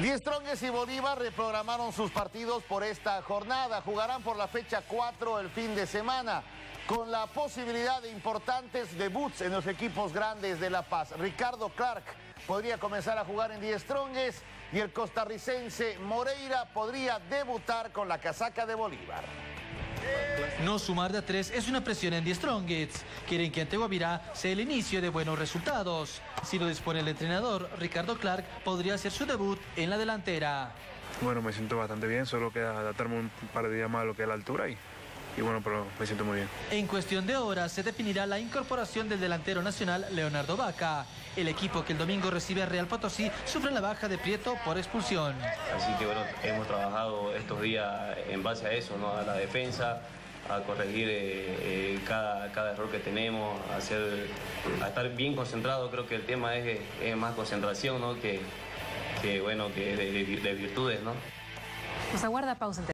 Die Strongest y Bolívar reprogramaron sus partidos por esta jornada. Jugarán por la fecha 4 el fin de semana, con la posibilidad de importantes debuts en los equipos grandes de La Paz. Ricardo Clark podría comenzar a jugar en Die Strongest y el costarricense Moreira podría debutar con la casaca de Bolívar. No sumar de a 3 es una presión en Die Strongest. Quieren que ante Guavirá sea el inicio de buenos resultados. Si lo dispone el entrenador, Ricardo Clark podría hacer su debut en la delantera. Bueno, me siento bastante bien, solo queda adaptarme un par de días más a lo que es la altura y bueno, pero me siento muy bien. En cuestión de horas se definirá la incorporación del delantero nacional Leonardo Vaca. El equipo que el domingo recibe a Real Potosí sufre la baja de Prieto por expulsión. Así que bueno, hemos trabajado estos días en base a eso, ¿no? A la defensa, a corregir cada error que tenemos, a estar bien concentrado. Creo que el tema es más concentración, ¿no? que de virtudes, ¿no? Nos aguarda pausa.